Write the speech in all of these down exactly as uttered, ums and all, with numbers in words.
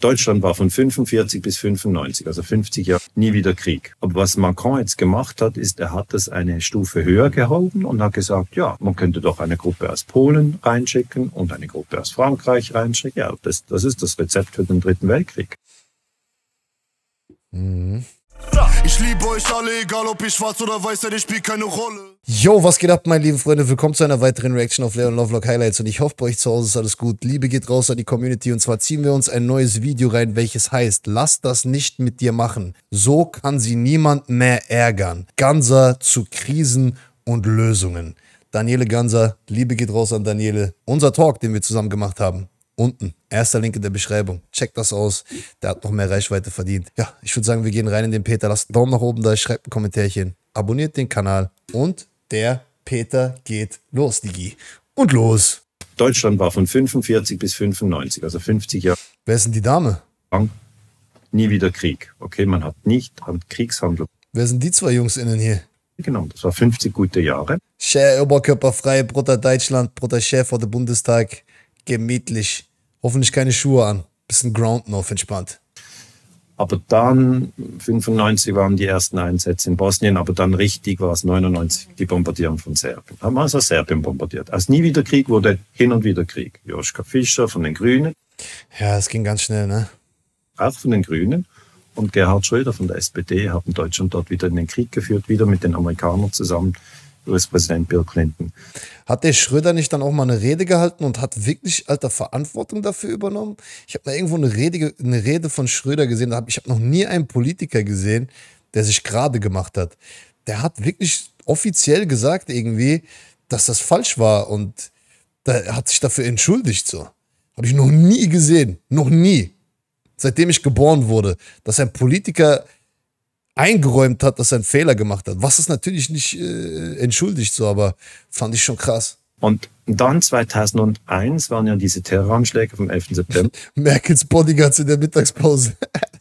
Deutschland war von fünfundvierzig bis fünfundneunzig, also fünfzig Jahre, nie wieder Krieg. Aber was Macron jetzt gemacht hat, ist, er hat es eine Stufe höher gehoben und hat gesagt, ja, man könnte doch eine Gruppe aus Polen reinschicken und eine Gruppe aus Frankreich reinschicken. Ja, das, das ist das Rezept für den Dritten Weltkrieg. Mhm. Ich liebe euch alle, egal ob ich schwarz oder weiß, denn ich spiele keine Rolle. Yo, was geht ab, meine lieben Freunde? Willkommen zu einer weiteren Reaction auf Leon Lovelock Highlights und ich hoffe, bei euch zu Hause ist alles gut. Liebe geht raus an die Community und zwar ziehen wir uns ein neues Video rein, welches heißt, lass das nicht mit dir machen. So kann sie niemand mehr ärgern. Ganser zu Krisen und Lösungen. Daniele Ganser, Liebe geht raus an Daniele. Unser Talk, den wir zusammen gemacht haben. Unten, erster Link in der Beschreibung. Checkt das aus, der hat noch mehr Reichweite verdient. Ja, ich würde sagen, wir gehen rein in den Peter. Lasst einen Daumen nach oben da, schreibt ein Kommentärchen, abonniert den Kanal und der Peter geht los, Digi. Und los. Deutschland war von fünfundvierzig bis fünfundneunzig, also fünfzig Jahre Wer ist denn die Dame? lang, nie wieder Krieg. Okay, man hat nicht an Kriegshandlung Wer sind die zwei Jungs innen hier? genommen. Das war fünfzig gute Jahre. Schär, oberkörperfrei, Bruder Deutschland, Bruder Chef vor der Bundestag. Gemütlich. Hoffentlich keine Schuhe an. Bisschen grounden auf entspannt. Aber dann, fünfundneunzig waren die ersten Einsätze in Bosnien, aber dann richtig war es neunundneunzig, die Bombardierung von Serbien. Haben also Serbien bombardiert. Als nie wieder Krieg wurde hin und wieder Krieg. Joschka Fischer von den Grünen. Ja, es ging ganz schnell, ne? Auch von den Grünen. Und Gerhard Schröder von der S P D haben Deutschland dort wieder in den Krieg geführt, wieder mit den Amerikanern zusammen. U S-Präsident Bill Clinton. Hat der Schröder nicht dann auch mal eine Rede gehalten und hat wirklich, Alter, Verantwortung dafür übernommen? Ich habe mal irgendwo eine Rede, eine Rede von Schröder gesehen. Ich habe noch nie einen Politiker gesehen, der sich gerade gemacht hat. Der hat wirklich offiziell gesagt irgendwie, dass das falsch war und er hat sich dafür entschuldigt. So. Habe ich noch nie gesehen. Noch nie. Seitdem ich geboren wurde, dass ein Politiker eingeräumt hat, dass er einen Fehler gemacht hat. Was ist natürlich nicht äh, entschuldigt so, aber fand ich schon krass. Und dann zweitausendeins waren ja diese Terroranschläge vom elften September. Merkels Bodyguards in der Mittagspause.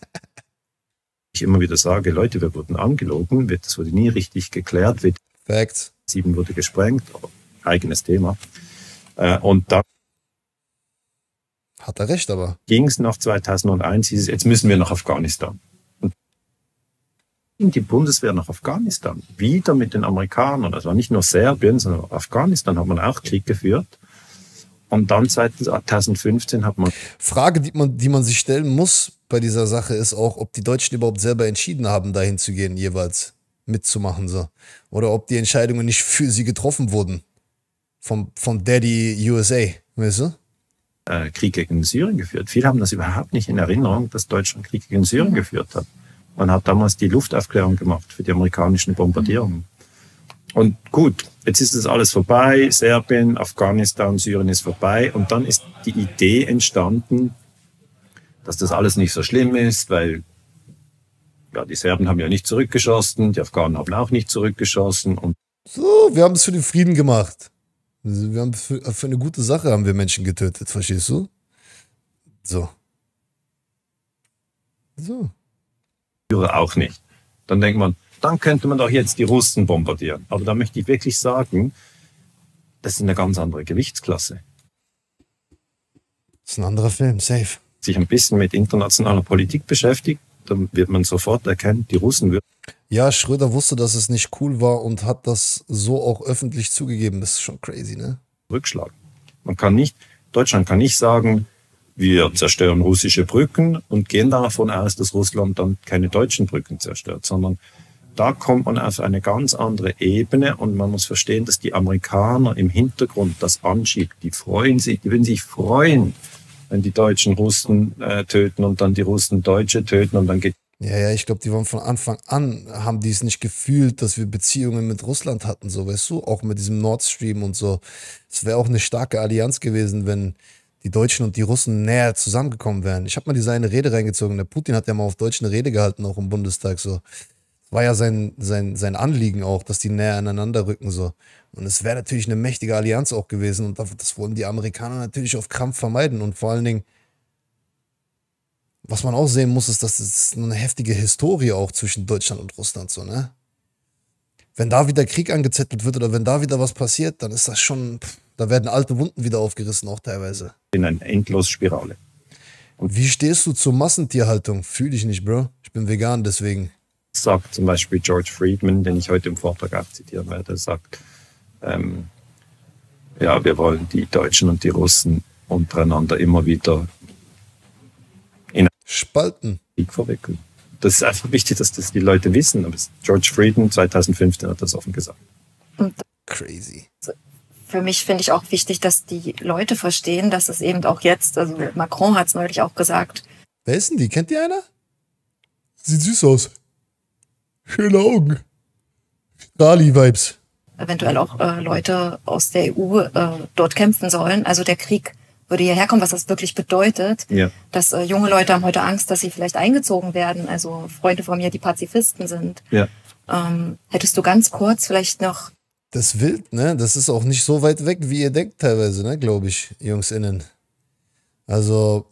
Ich immer wieder sage, Leute, wir wurden angelogen, das wurde nie richtig geklärt, W Facts. sieben wurde gesprengt, eigenes Thema. Äh, und dann Hat er recht, aber. ging es nach zweitausendeins, hieß es, jetzt müssen wir nach Afghanistan. Die Bundeswehr nach Afghanistan, wieder mit den Amerikanern. Das war nicht nur Serbien, sondern Afghanistan hat man auch Krieg geführt. Und dann zweitausendfünfzehn hat man... Frage, die man, die man sich stellen muss bei dieser Sache ist auch, ob die Deutschen überhaupt selber entschieden haben, dahin zu gehen, jeweils mitzumachen. So. Oder ob die Entscheidungen nicht für sie getroffen wurden. Vom, vom Daddy U S A, weißt du? Äh, Krieg gegen Syrien geführt. Viele haben das überhaupt nicht in Erinnerung, dass Deutschland Krieg gegen Syrien geführt hat. Man hat damals die Luftaufklärung gemacht für die amerikanischen Bombardierungen. Und gut, jetzt ist das alles vorbei. Serbien, Afghanistan, Syrien ist vorbei. Und dann ist die Idee entstanden, dass das alles nicht so schlimm ist, weil ja, die Serben haben ja nicht zurückgeschossen, die Afghanen haben auch nicht zurückgeschossen. Und so, wir haben es für den Frieden gemacht. Wir haben für, für eine gute Sache haben wir Menschen getötet, verstehst du? So. So. auch nicht. Dann denkt man, dann könnte man doch jetzt die Russen bombardieren. Aber da möchte ich wirklich sagen, das ist eine ganz andere Gewichtsklasse. Das ist ein anderer Film, safe. Sich ein bisschen mit internationaler Politik beschäftigt, dann wird man sofort erkennen, die Russen würden. Ja, Schröder wusste, dass es nicht cool war und hat das so auch öffentlich zugegeben. Das ist schon crazy, ne? Rückschlagen. Man kann nicht, Deutschland kann nicht sagen, wir zerstören russische Brücken und gehen davon aus, dass Russland dann keine deutschen Brücken zerstört, sondern da kommt man auf eine ganz andere Ebene und man muss verstehen, dass die Amerikaner im Hintergrund das anschieben. Die freuen sich, die würden sich freuen, wenn die Deutschen Russen äh, töten und dann die Russen Deutsche töten und dann geht. Ja, ja, ich glaube, die waren von Anfang an, haben die es nicht gefühlt, dass wir Beziehungen mit Russland hatten, so, weißt du, auch mit diesem Nord Stream und so. Es wäre auch eine starke Allianz gewesen, wenn die Deutschen und die Russen näher zusammengekommen wären. Ich habe mal diese eine Rede reingezogen. Der Putin hat ja mal auf Deutsch eine Rede gehalten, auch im Bundestag. So. War ja sein, sein, sein Anliegen auch, dass die näher aneinander rücken. So. Und es wäre natürlich eine mächtige Allianz auch gewesen. Und das wollen die Amerikaner natürlich auf Krampf vermeiden. Und vor allen Dingen, was man auch sehen muss, ist, dass es eine heftige Historie auch zwischen Deutschland und Russland so, ne? Wenn da wieder Krieg angezettelt wird oder wenn da wieder was passiert, dann ist das schon, da werden alte Wunden wieder aufgerissen, auch teilweise. In eine Endlosspirale. Wie stehst du zur Massentierhaltung? Fühl ich nicht, Bro. Ich bin vegan, deswegen. Sagt zum Beispiel George Friedman, den ich heute im Vortrag auch zitieren werde, sagt, ähm, ja, wir wollen die Deutschen und die Russen untereinander immer wieder in Spalten. Krieg verwickeln. Das ist einfach wichtig, dass das die Leute wissen. Aber George Friedman zwanzig fünfzehn hat das offen gesagt. Und Crazy. für mich finde ich auch wichtig, dass die Leute verstehen, dass es eben auch jetzt, also Macron hat es neulich auch gesagt. Wer ist denn die? Kennt ihr einer? Sieht süß aus. Schöne Augen. Dali-Vibes. Eventuell auch äh, Leute aus der E U äh, dort kämpfen sollen. Also der Krieg würde hierher kommen, was das wirklich bedeutet. Ja. Dass äh, junge Leute haben heute Angst, dass sie vielleicht eingezogen werden. Also Freunde von mir, die Pazifisten sind. Ja. Ähm, hättest du ganz kurz vielleicht noch... Das ist wild, ne? Das ist auch nicht so weit weg, wie ihr denkt teilweise, ne? Glaube ich, JungsInnen. Also...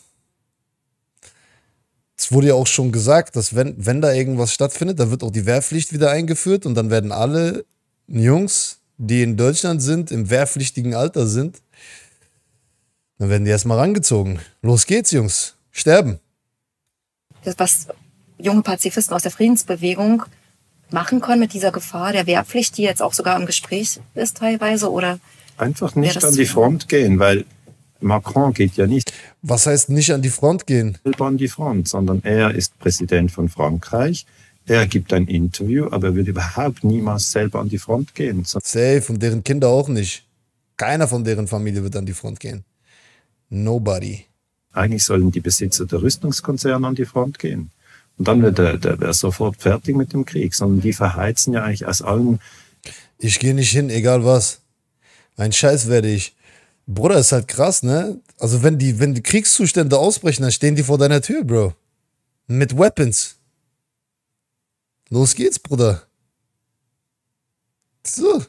Es wurde ja auch schon gesagt, dass wenn, wenn da irgendwas stattfindet, dann wird auch die Wehrpflicht wieder eingeführt und dann werden alle Jungs, die in Deutschland sind, im wehrpflichtigen Alter sind, dann werden die erstmal rangezogen. Los geht's, Jungs. Sterben. Das, was junge Pazifisten aus der Friedensbewegung machen können mit dieser Gefahr der Wehrpflicht, die jetzt auch sogar im Gespräch ist teilweise, oder? Einfach nicht das an die Front gehen, weil Macron geht ja nicht Was heißt nicht an die Front gehen? selber an die Front, sondern er ist Präsident von Frankreich. Er gibt ein Interview, aber er würde überhaupt niemals selber an die Front gehen. Safe und deren Kinder auch nicht. Keiner von deren Familie wird an die Front gehen. Nobody. Eigentlich sollen die Besitzer der Rüstungskonzerne an die Front gehen. Und dann wird der, der wäre sofort fertig mit dem Krieg, sondern die verheizen ja eigentlich aus allen. Ich gehe nicht hin, egal was. Ein Scheiß werde ich. Bruder, ist halt krass, ne? Also wenn die, wenn die Kriegszustände ausbrechen, dann stehen die vor deiner Tür, Bro. Mit Weapons. Los geht's, Bruder. So.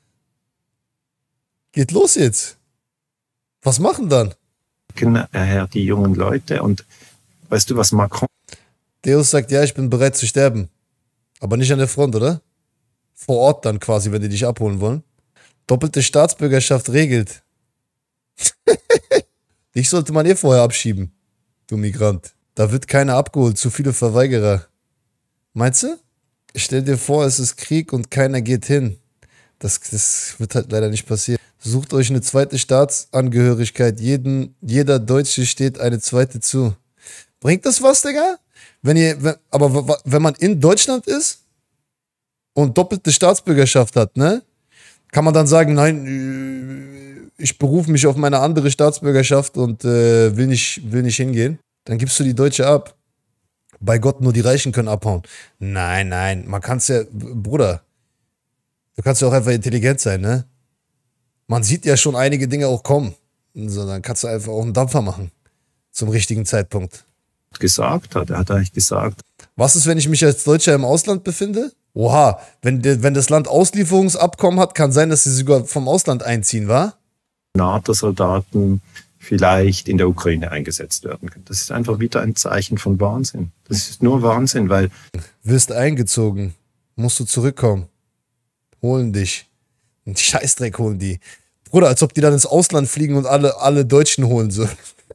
Geht los jetzt. Was machen dann? Her die jungen Leute. Und weißt du, was Macron Deus sagt, ja, ich bin bereit zu sterben. Aber nicht an der Front, oder? Vor Ort dann quasi, wenn die dich abholen wollen. Doppelte Staatsbürgerschaft regelt. Dich sollte man eh vorher abschieben, du Migrant. Da wird keiner abgeholt, zu viele Verweigerer. Meinst du? Stell dir vor, es ist Krieg und keiner geht hin. Das, das wird halt leider nicht passieren. Sucht euch eine zweite Staatsangehörigkeit. Jeden, jeder Deutsche steht eine zweite zu. Bringt das was, Digga? Wenn ihr, wenn, aber wenn man in Deutschland ist und doppelte Staatsbürgerschaft hat, ne? Kann man dann sagen, nein, ich berufe mich auf meine andere Staatsbürgerschaft und äh, will, nicht, will nicht hingehen? Dann gibst du die Deutsche ab. Bei Gott, nur die Reichen können abhauen. Nein, nein, man kann es ja, Bruder, du kannst ja auch einfach intelligent sein, ne? Man sieht ja schon einige Dinge auch kommen. So, dann kannst du einfach auch einen Dampfer machen. Zum richtigen Zeitpunkt. gesagt hat. Er hat eigentlich gesagt, Was ist, wenn ich mich als Deutscher im Ausland befinde? Oha, wenn, de, wenn das Land Auslieferungsabkommen hat, kann sein, dass sie sogar vom Ausland einziehen, wa? NATO-Soldaten vielleicht in der Ukraine eingesetzt werden können. Das ist einfach wieder ein Zeichen von Wahnsinn. Das ist nur Wahnsinn, weil Wirst eingezogen, musst du zurückkommen. Holen dich. Einen Scheißdreck holen die. Bruder, als ob die dann ins Ausland fliegen und alle, alle Deutschen holen so.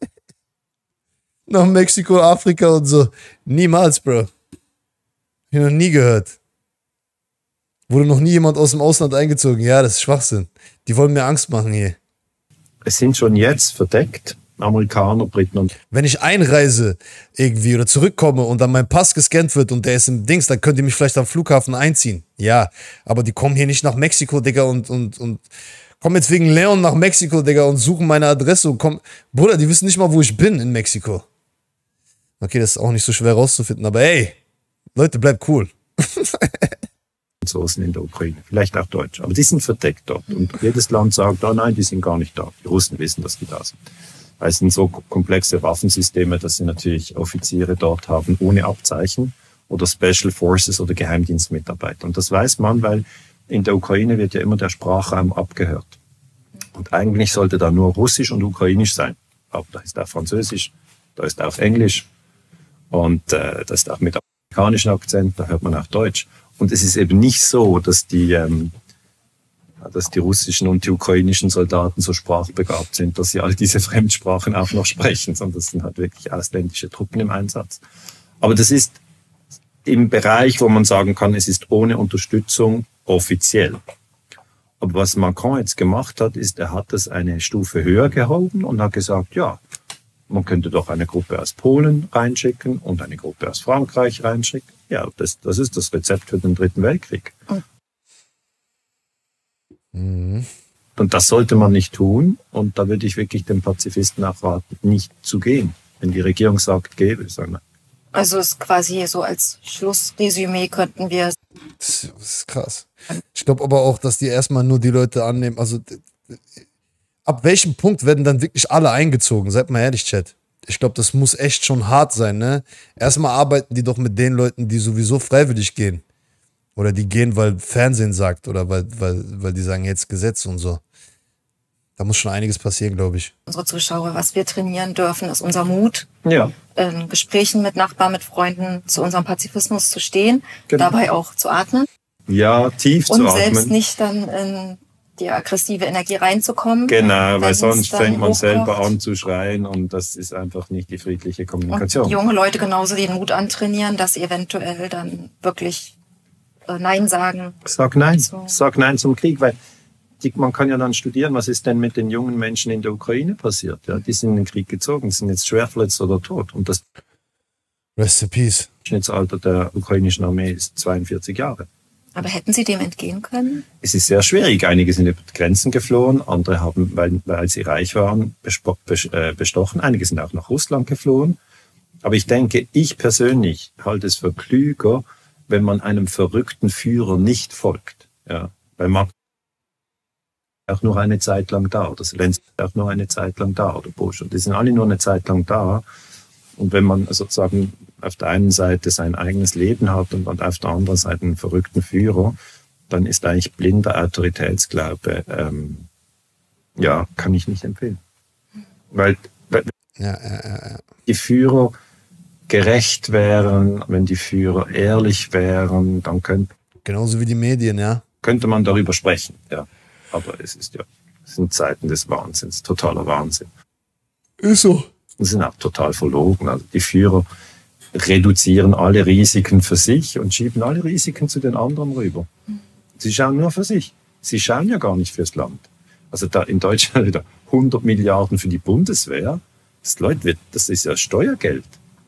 Nach Mexiko, Afrika und so. Niemals, Bro. Hab ich noch nie gehört. Wurde noch nie jemand aus dem Ausland eingezogen. Ja, das ist Schwachsinn. Die wollen mir Angst machen hier. es sind schon jetzt verdeckt Amerikaner, Briten und Wenn ich einreise irgendwie oder zurückkomme und dann mein Pass gescannt wird und der ist im Dings, dann könnt ihr mich vielleicht am Flughafen einziehen. Ja, aber die kommen hier nicht nach Mexiko, Digga, und, und, und kommen jetzt wegen Leon nach Mexiko, Digga, und suchen meine Adresse und kommen. Bruder, die wissen nicht mal, wo ich bin in Mexiko. Okay, das ist auch nicht so schwer rauszufinden, aber ey, Leute, bleibt cool. Franzosen in der Ukraine, vielleicht auch Deutsche, aber die sind verdeckt dort. Und jedes Land sagt, oh nein, die sind gar nicht da. Die Russen wissen, dass die da sind. Weil es sind so komplexe Waffensysteme, dass sie natürlich Offiziere dort haben ohne Abzeichen oder Special Forces oder Geheimdienstmitarbeiter. Und das weiß man, weil in der Ukraine wird ja immer der Sprachraum abgehört. Und eigentlich sollte da nur Russisch und Ukrainisch sein. Aber da ist auch Französisch, da ist auch Englisch und äh, das ist auch mit amerikanischem Akzent, da hört man auch Deutsch. Und es ist eben nicht so, dass die, ähm, dass die russischen und die ukrainischen Soldaten so sprachbegabt sind, dass sie all diese Fremdsprachen auch noch sprechen, sondern es sind halt wirklich ausländische Truppen im Einsatz. Aber das ist im Bereich, wo man sagen kann, es ist ohne Unterstützung offiziell. Aber was Macron jetzt gemacht hat, ist, er hat das eine Stufe höher gehoben und hat gesagt, ja, man könnte doch eine Gruppe aus Polen reinschicken und eine Gruppe aus Frankreich reinschicken. Ja, das, das ist das Rezept für den Dritten Weltkrieg. Mhm. Und das sollte man nicht tun. Und da würde ich wirklich den Pazifisten auch raten, nicht zu gehen. Wenn die Regierung sagt, geh, würde ich sagen, nein. Also ist quasi so als Schlussresümee könnten wir. Das ist krass. Ich glaube aber auch, dass die erstmal nur die Leute annehmen. Also ab welchem Punkt werden dann wirklich alle eingezogen? Seid mal ehrlich, Chat. Ich glaube, das muss echt schon hart sein, ne? Erstmal arbeiten die doch mit den Leuten, die sowieso freiwillig gehen. Oder die gehen, weil Fernsehen sagt oder weil, weil, weil die sagen, jetzt Gesetz und so. Da muss schon einiges passieren, glaube ich. Unsere Zuschauer, was wir trainieren dürfen, ist unser Mut. Ja. In Gesprächen mit Nachbarn, mit Freunden zu unserem Pazifismus zu stehen, Genau. dabei auch zu atmen. Ja, tief Und zu selbst atmen. nicht dann in die aggressive Energie reinzukommen. Genau, weil wenn es sonst dann fängt man hochkocht. selber an zu schreien und das ist einfach nicht die friedliche Und Kommunikation. junge Leute genauso den Mut antrainieren, dass sie eventuell dann wirklich äh, Nein sagen. Sag nein, So. sag nein zum Krieg, weil die, man kann ja dann studieren, was ist denn mit den jungen Menschen in der Ukraine passiert. Ja, die sind in den Krieg gezogen, sind jetzt schwer verletzt oder tot. Und das Rest in peace. Durchschnittsalter der ukrainischen Armee ist zweiundvierzig Jahre. Aber hätten sie dem entgehen können? Es ist sehr schwierig. Einige sind über die Grenzen geflohen, andere haben, weil, weil sie reich waren, bespo- bes- äh, bestochen. Einige sind auch nach Russland geflohen. Aber ich denke, ich persönlich halte es für klüger, wenn man einem verrückten Führer nicht folgt. Ja, weil Macron auch nur eine Zeit lang da, oder Zelensky auch nur eine Zeit lang da, oder Bush. Und die sind alle nur eine Zeit lang da. Und wenn man sozusagen auf der einen Seite sein eigenes Leben hat und auf der anderen Seite einen verrückten Führer, dann ist eigentlich blinder Autoritätsglaube, ähm, ja, kann ich nicht empfehlen. Weil, weil Ja, ja, ja, ja. die Führer gerecht wären, wenn die Führer ehrlich wären, dann könnte, Genauso wie die Medien, ja. könnte man darüber sprechen. Ja. Aber es ist ja, es sind Zeiten des Wahnsinns, totaler Wahnsinn. Ist so. Die sind auch total verlogen. Also die Führer reduzieren alle Risiken für sich und schieben alle Risiken zu den anderen rüber. Sie schauen nur für sich. Sie schauen ja gar nicht fürs Land. Also da in Deutschland wieder hundert Milliarden für die Bundeswehr. Das, Leute, wird- das ist ja Steuergeld.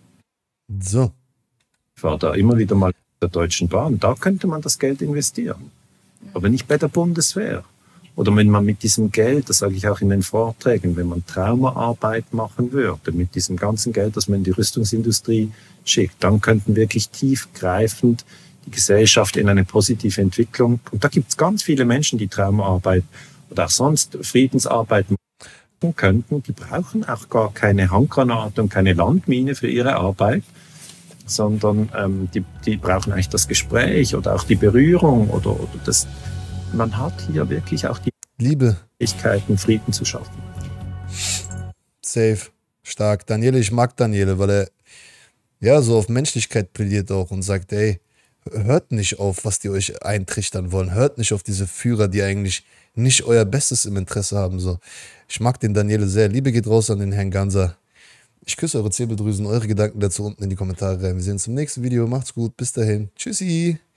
So. Ich war da immer wieder mal in der Deutschen Bahn. Da könnte man das Geld investieren. Aber nicht bei der Bundeswehr. Oder wenn man mit diesem Geld, das sage ich auch in den Vorträgen, wenn man Traumaarbeit machen würde, mit diesem ganzen Geld, das man in die Rüstungsindustrie schickt, dann könnten wirklich tiefgreifend die Gesellschaft in eine positive Entwicklung, und da gibt es ganz viele Menschen, die Traumaarbeit oder auch sonst Friedensarbeit machen könnten, die brauchen auch gar keine Handgranate und keine Landmine für ihre Arbeit, sondern ähm, die, die brauchen eigentlich das Gespräch oder auch die Berührung oder, oder das. Man hat hier wirklich auch die Liebe. Fähigkeiten, Frieden zu schaffen. Safe. Stark. Daniele, ich mag Daniele, weil er ja so auf Menschlichkeit plädiert auch und sagt, ey, hört nicht auf, was die euch eintrichtern wollen. Hört nicht auf diese Führer, die eigentlich nicht euer Bestes im Interesse haben. So. Ich mag den Daniele sehr. Liebe geht raus an den Herrn Ganser. Ich küsse eure Zirbeldrüsen, eure Gedanken dazu unten in die Kommentare rein. Wir sehen uns im nächsten Video. Macht's gut. Bis dahin. Tschüssi.